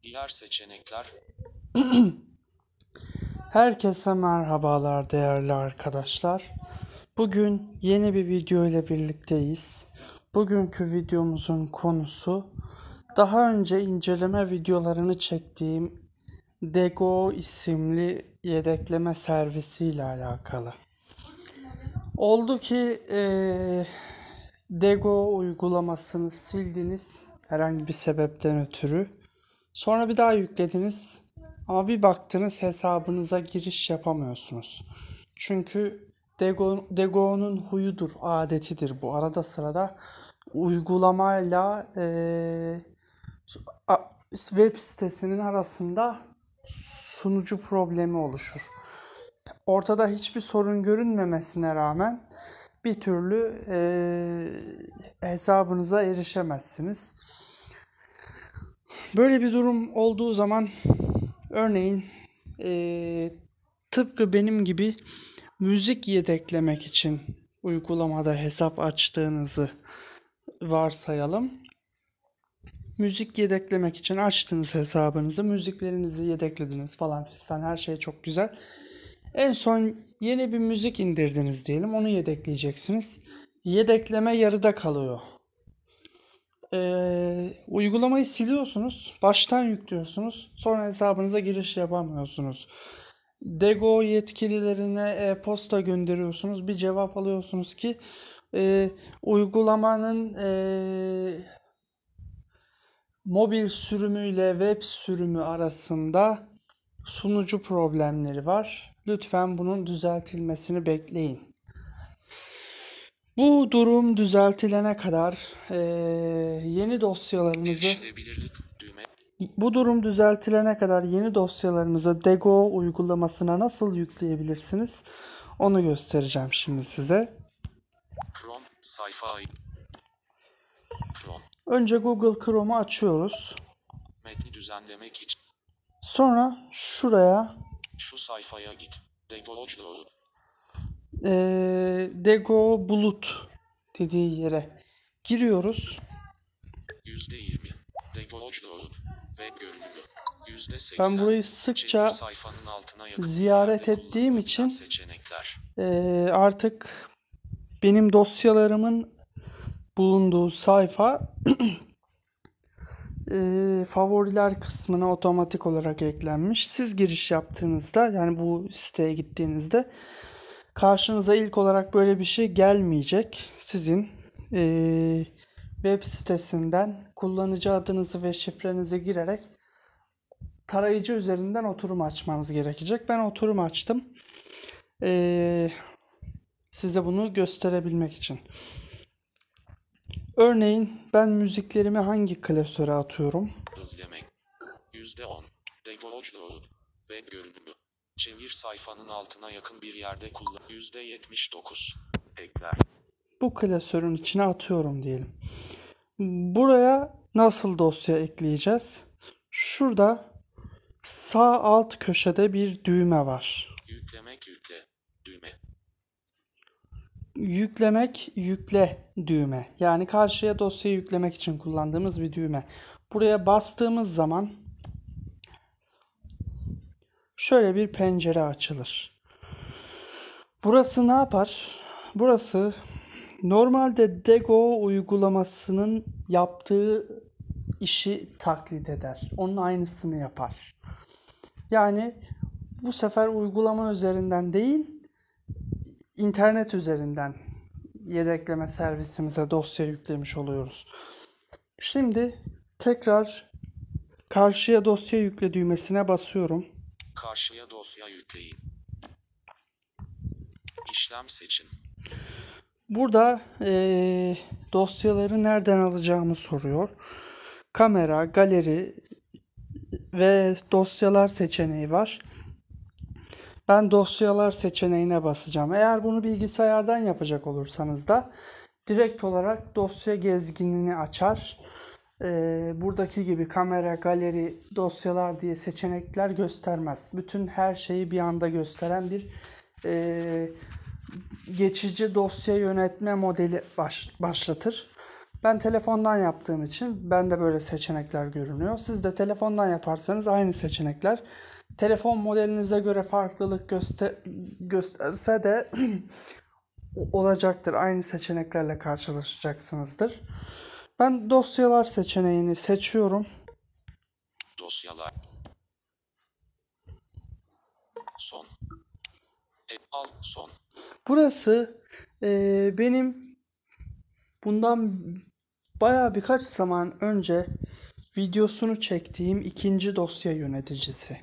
Diğer seçenekler. Herkese merhabalar değerli arkadaşlar. Bugün yeni bir video ile birlikteyiz. Bugünkü videomuzun konusu daha önce inceleme videolarını çektiğim Dego isimli yedekleme servisi ile alakalı. Oldu ki Dego uygulamasını sildiniz herhangi bir sebepten ötürü. Sonra bir daha yüklediniz ama bir baktınız hesabınıza giriş yapamıyorsunuz. Çünkü Dego'nun huyudur, adetidir bu. Arada sırada uygulamayla web sitesinin arasında sunucu problemi oluşur. Ortada hiçbir sorun görünmemesine rağmen bir türlü hesabınıza erişemezsiniz. Böyle bir durum olduğu zaman örneğin tıpkı benim gibi müzik yedeklemek için uygulamada hesap açtığınızı varsayalım. Müzik yedeklemek için açtınız hesabınızı, müziklerinizi yedeklediniz falan fistan, her şey çok güzel. En son yeni bir müzik indirdiniz diyelim, onu yedekleyeceksiniz. Yedekleme yarıda kalıyor. Uygulamayı siliyorsunuz, baştan yüklüyorsunuz, sonra hesabınıza giriş yapamıyorsunuz. Dego yetkililerine e-posta gönderiyorsunuz, bir cevap alıyorsunuz ki uygulamanın mobil sürümüyle web sürümü arasında sunucu problemleri var. Lütfen bunun düzeltilmesini bekleyin. Bu durum düzeltilene kadar yeni dosyalarınızı Dego uygulamasına nasıl yükleyebilirsiniz? Onu göstereceğim şimdi size. Chrome sayfayı. Önce Google Chrome'u açıyoruz. Metni düzenlemek için. Sonra şuraya şu sayfaya git. Dego Bulut dediği yere giriyoruz. %20 Dego web görünümü. %80. Ben burayı sıkça ziyaret ettiğim için artık benim dosyalarımın bulunduğu sayfa favoriler kısmına otomatik olarak eklenmiş. Siz giriş yaptığınızda, yani bu siteye gittiğinizde karşınıza ilk olarak böyle bir şey gelmeyecek. Sizin web sitesinden kullanıcı adınızı ve şifrenizi girerek tarayıcı üzerinden oturum açmanız gerekecek. Ben oturum açtım. Size bunu gösterebilmek için. Örneğin ben müziklerimi hangi klasöre atıyorum? İzlemek. %10. Dego web görünümü. Çevir sayfanın altına yakın bir yerde kullan. %79. Ekler. Bu klasörün içine atıyorum diyelim. Buraya nasıl dosya ekleyeceğiz? Şurada sağ alt köşede bir düğme var. Yüklemek yükle düğme. Yüklemek yükle düğme. Yani karşıya dosyayı yüklemek için kullandığımız bir düğme. Buraya bastığımız zaman şöyle bir pencere açılır. Burası ne yapar? Burası normalde Dego uygulamasının yaptığı işi taklit eder. Onun aynısını yapar. Yani bu sefer uygulama üzerinden değil, internet üzerinden yedekleme servisimize dosya yüklemiş oluyoruz. Şimdi tekrar karşıya dosya yükle düğmesine basıyorum. Karşıya dosya yükleyin. İşlem seçin. Burada dosyaları nereden alacağımı soruyor. Kamera, galeri ve dosyalar seçeneği var. Ben dosyalar seçeneğine basacağım. Eğer bunu bilgisayardan yapacak olursanız da direkt olarak dosya gezginini açar. Buradaki gibi kamera, galeri, dosyalar diye seçenekler göstermez. Bütün her şeyi bir anda gösteren bir geçici dosya yönetme modeli başlatır. Ben telefondan yaptığım için bende böyle seçenekler görünüyor. Siz de telefondan yaparsanız aynı seçenekler. Telefon modelinize göre farklılık gösterse de olacaktır. Aynı seçeneklerle karşılaşacaksınızdır. Ben dosyalar seçeneğini seçiyorum. Dosyalar. Son. Alt son. Burası benim bundan birkaç zaman önce videosunu çektiğim ikinci dosya yöneticisi.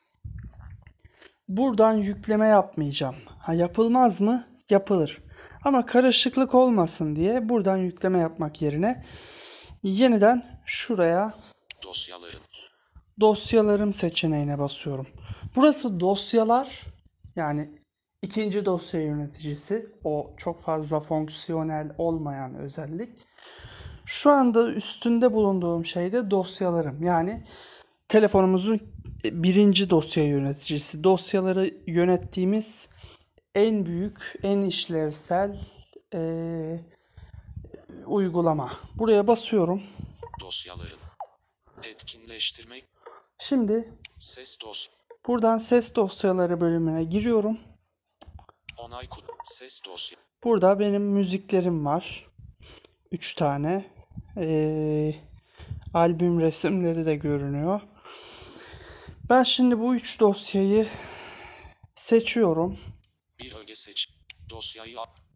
Buradan yükleme yapmayacağım. Yapılmaz mı? Yapılır. Ama karışıklık olmasın diye buradan yükleme yapmak yerine yeniden şuraya dosyalarım seçeneğine basıyorum. Burası dosyalar, yani ikinci dosya yöneticisi, o çok fazla fonksiyonel olmayan özellik. Şu anda üstünde bulunduğum şey de dosyalarım, yani telefonumuzun birinci dosya yöneticisi. Dosyaları yönettiğimiz en büyük, en işlevsel uygulama. Buraya basıyorum. Dosyaların etkinleştirmek. Şimdi ses dosya. Buradan ses dosyaları bölümüne giriyorum. Onay ses dosya. Burada benim müziklerim var. 3 tane. Albüm resimleri de görünüyor. Ben şimdi bu 3 dosyayı seçiyorum. Bir öge seç. Dosyayı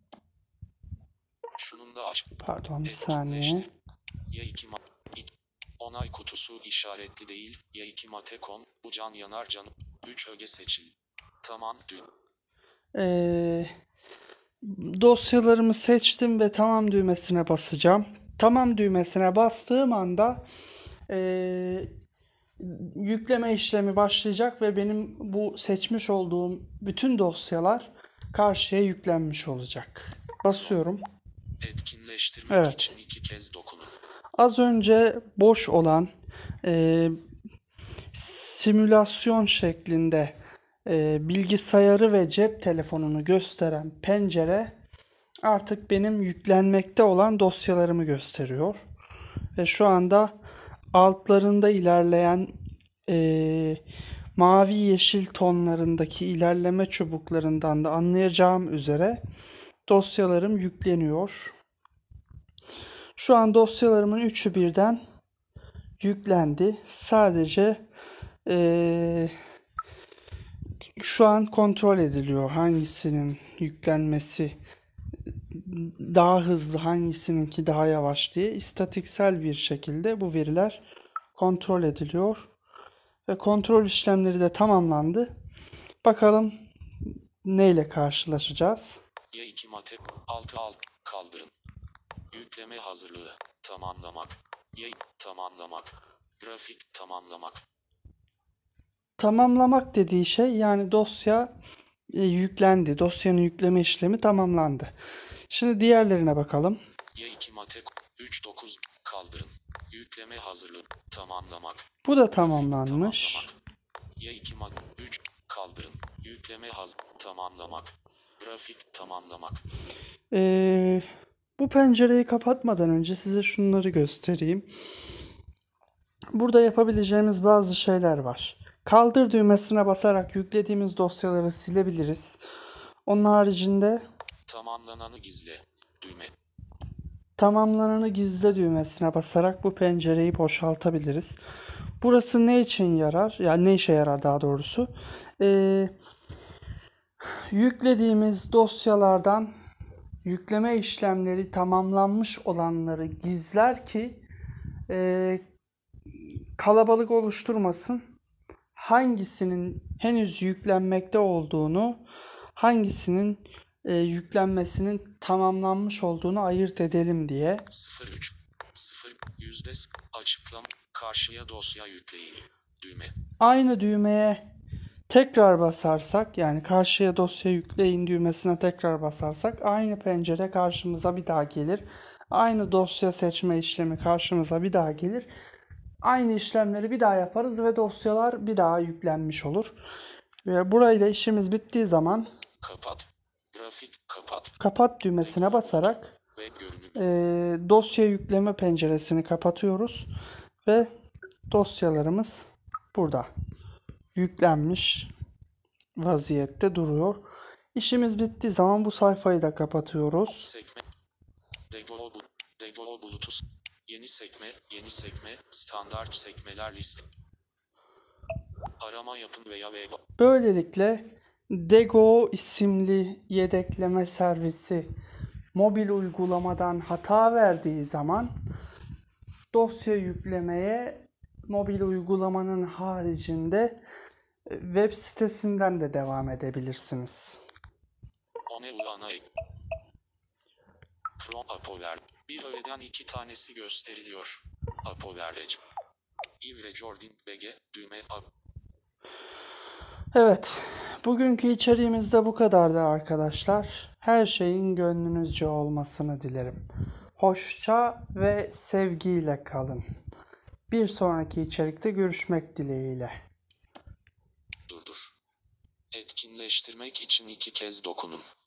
şunun da aç. Pardon, bir saniye. Y2 onay kutusu işaretli değil. Y2 Matekom. Bu can yanar canım. 3 öge seçil. Tamam düğüm. Dosyalarımı seçtim ve tamam düğmesine basacağım. Tamam düğmesine bastığım anda yükleme işlemi başlayacak ve benim bu seçmiş olduğum bütün dosyalar karşıya yüklenmiş olacak. Basıyorum. Etkinleştirmek için 2 kez dokunun. Az önce boş olan simülasyon şeklinde bilgisayarı ve cep telefonunu gösteren pencere artık benim yüklenmekte olan dosyalarımı gösteriyor. Ve şu anda altlarında ilerleyen mavi yeşil tonlarındaki ilerleme çubuklarından da anlayacağım üzere dosyalarım yükleniyor. Şu an dosyalarımın üçü birden yüklendi. Sadece şu an kontrol ediliyor hangisinin yüklenmesi daha hızlı, hangisininki daha yavaş diye istatistiksel bir şekilde bu veriler kontrol ediliyor. Ve kontrol işlemleri de tamamlandı. Bakalım neyle karşılaşacağız? Y2 Mate alt kaldırın. Yükleme hazırlığı tamamlamak. Tamamlamak. Grafik tamamlamak. Tamamlamak dediği şey, yani dosya yüklendi. Dosyanın yükleme işlemi tamamlandı. Şimdi diğerlerine bakalım. Y2 Mate 3.9 kaldırın. Yükleme hazırlığı tamamlamak. Bu da tamamlanmış. Y2 Mate 3 kaldırın. Yükleme tamamlamak. Grafik tamamlamak. Bu pencereyi kapatmadan önce size şunları göstereyim. Burada yapabileceğimiz bazı şeyler var. Kaldır düğmesine basarak yüklediğimiz dosyaları silebiliriz. Onun haricinde tamamlananı gizle düğme. Tamamlananı gizle düğmesine basarak bu pencereyi boşaltabiliriz. Burası ne için yarar? Yani ne işe yarar daha doğrusu? Yüklediğimiz dosyalardan yükleme işlemleri tamamlanmış olanları gizler ki kalabalık oluşturmasın. Hangisinin henüz yüklenmekte olduğunu, hangisinin yüklenmesinin tamamlanmış olduğunu ayırt edelim diye. 0 yüzde açıklama karşıya dosya yükleyin düğme. Aynı düğmeye tekrar basarsak, yani karşıya dosya yükleyin düğmesine tekrar basarsak aynı pencere karşımıza bir daha gelir. Aynı dosya seçme işlemi karşımıza bir daha gelir. Aynı işlemleri bir daha yaparız ve dosyalar bir daha yüklenmiş olur. Ve burayla işimiz bittiği zaman kapat. Grafik kapat. Kapat düğmesine basarak Web görünümü. Dosya yükleme penceresini kapatıyoruz ve dosyalarımız burada yüklenmiş vaziyette duruyor. İşimiz bittiği zaman bu sayfayı da kapatıyoruz. Sekme. Dego Bluetooth. Yeni sekme, standart sekmeler liste. Arama yapın veya Böylelikle Dego isimli yedekleme servisi mobil uygulamadan hata verdiği zaman dosya yüklemeye mobil uygulamanın haricinde web sitesinden de devam edebilirsiniz. Chrome Apover. Bir öğeden 2 tanesi gösteriliyor. Apoverage. Ivre BG düğme Evet, bugünkü içeriğimiz de bu kadardı arkadaşlar. Her şeyin gönlünüzce olmasını dilerim. Hoşça ve sevgiyle kalın. Bir sonraki içerikte görüşmek dileğiyle. Durdur. Etkinleştirmek için 2 kez dokunun.